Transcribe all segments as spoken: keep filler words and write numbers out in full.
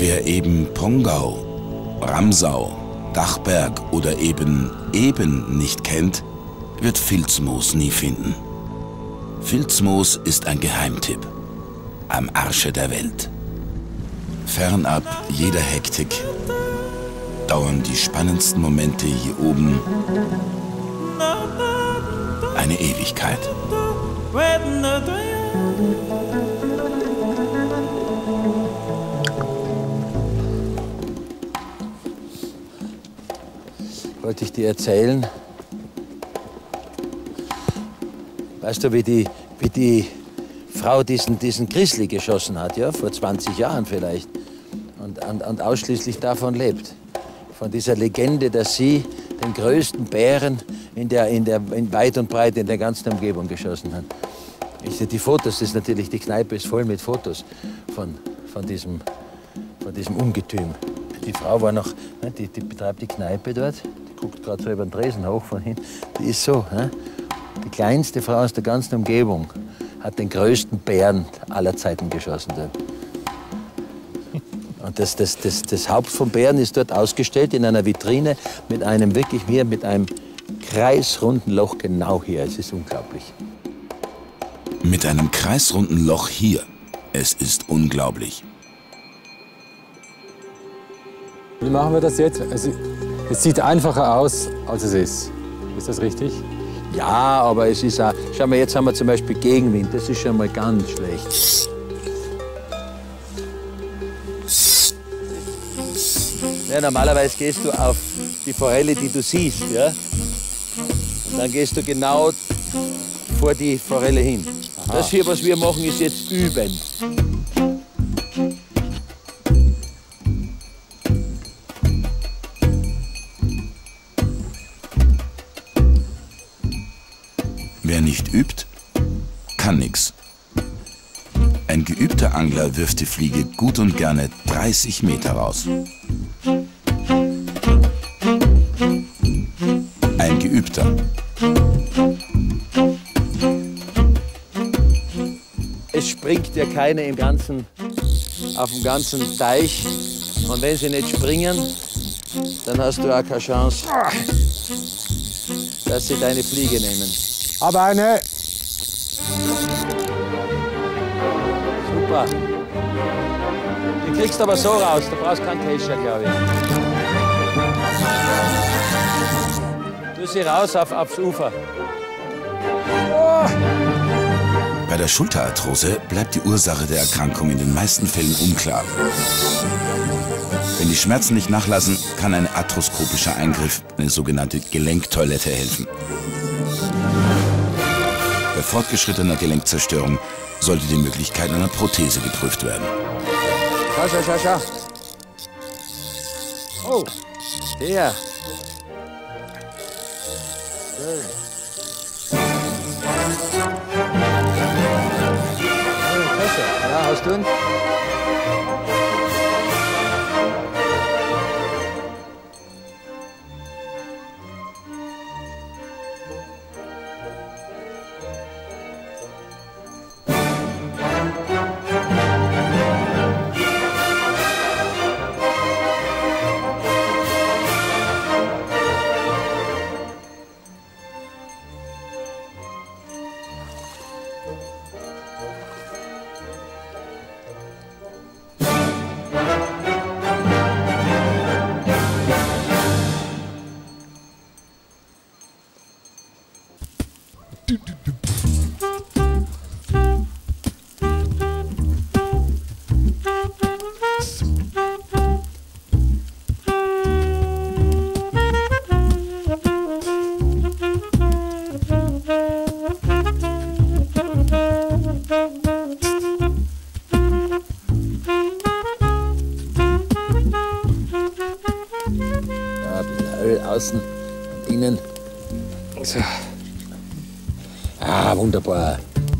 Wer eben Pongau, Ramsau, Dachberg oder eben Eben nicht kennt, wird Filzmoos nie finden. Filzmoos ist ein Geheimtipp. Am Arsche der Welt. Fernab jeder Hektik dauern die spannendsten Momente hier oben eine Ewigkeit. Wollte ich dir erzählen. Weißt du, wie die, wie die Frau diesen, diesen Grizzly geschossen hat, ja, vor zwanzig Jahren vielleicht, und, und, und ausschließlich davon lebt. Von dieser Legende, dass sie den größten Bären in, der, in, der, in weit und breit in der ganzen Umgebung geschossen hat. Ich sehe die Fotos, das ist natürlich, die Kneipe ist voll mit Fotos von, von, diesem, von diesem Ungetüm. Die Frau war noch, die, die betreibt die Kneipe dort, die guckt gerade so über den Tresen hoch von hinten. Die ist so, die kleinste Frau aus der ganzen Umgebung hat den größten Bären aller Zeiten geschossen dort. Und das, das, das, das Haupt vom Bären ist dort ausgestellt in einer Vitrine mit einem wirklich hier, mit einem kreisrunden Loch genau hier. Es ist unglaublich. Mit einem kreisrunden Loch hier. Es ist unglaublich. Wie machen wir das jetzt? Es, es sieht einfacher aus, als es ist. Ist das richtig? Ja, aber es ist auch... Schau mal, jetzt haben wir zum Beispiel Gegenwind. Das ist schon mal ganz schlecht. Ja, normalerweise gehst du auf die Forelle, die du siehst, ja? Und dann gehst du genau vor die Forelle hin. Aha. Das hier, was wir machen, ist jetzt üben. Wer nicht übt, kann nix. Ein geübter Angler wirft die Fliege gut und gerne dreißig Meter raus. Ein Geübter. Es springt ja keine im ganzen, auf dem ganzen Teich. Und wenn sie nicht springen, dann hast du auch keine Chance, dass sie deine Fliege nehmen. Aber eine. Super. Den kriegst du aber so raus, du brauchst keinen Kescher, glaube ich. Du sie raus auf, aufs Ufer. Oh. Bei der Schulterarthrose bleibt die Ursache der Erkrankung in den meisten Fällen unklar. Wenn die Schmerzen nicht nachlassen, kann ein arthroskopischer Eingriff, eine sogenannte Gelenktoilette, helfen. Bei fortgeschrittener Gelenkzerstörung sollte die Möglichkeit einer Prothese geprüft werden. Schau, schau, schau, schau. Oh, hier. Schön. Ja, hast du ihn? Außen und innen. So. Ah, wunderbar.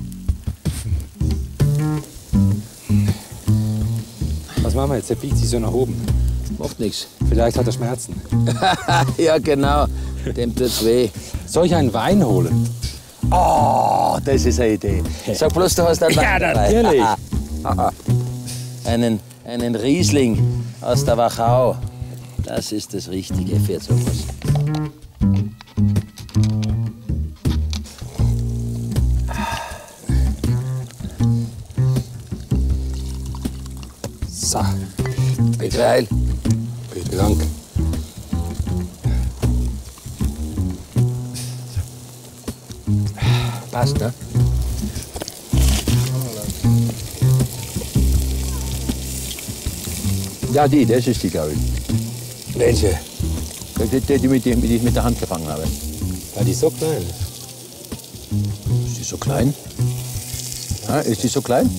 Was machen wir jetzt? Der biegt sich so nach oben. Macht nichts. Vielleicht hat er Schmerzen. Ja, genau. Dem tut's weh. Soll ich einen Wein holen? Oh, das ist eine Idee. Sag bloß, du hast einen Wein dabei. Ja, natürlich. einen, einen Riesling aus der Wachau. Das ist das Richtige für sowas. So, Bitte heil. bitte Dank. Passt, ne? Ja, die, das ist die, glaube ich. Welche? Die, die, die, mit die, die ich mit der Hand gefangen habe. Ja, die ist so klein. Ist die so klein? Ja, ist die so klein?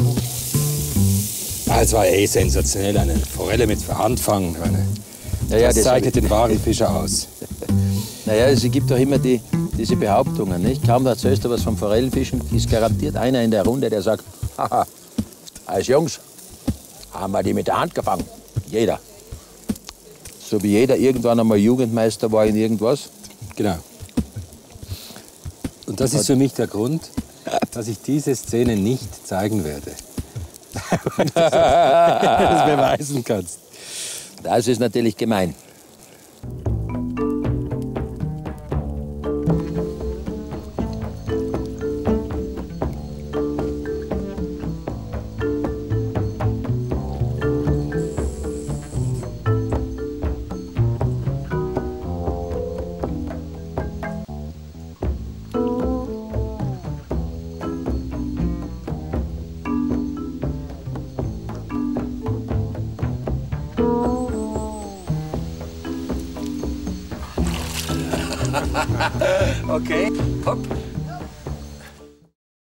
Ah, es war eh sensationell, eine Forelle mit Handfang. Eine, Ja, ja, das das zeichnet hab ich- den wahren Fischer aus. Naja, es gibt doch immer die, diese Behauptungen, nicht? Kaum da erzählst du was vom Forellenfischen, ist garantiert einer in der Runde, der sagt, haha, als Jungs haben wir die mit der Hand gefangen. Jeder. So wie jeder irgendwann einmal Jugendmeister war in irgendwas. Genau. Und das ist für mich der Grund, dass ich diese Szene nicht zeigen werde. Weil du das beweisen kannst. Das ist natürlich gemein. Okay, hopp.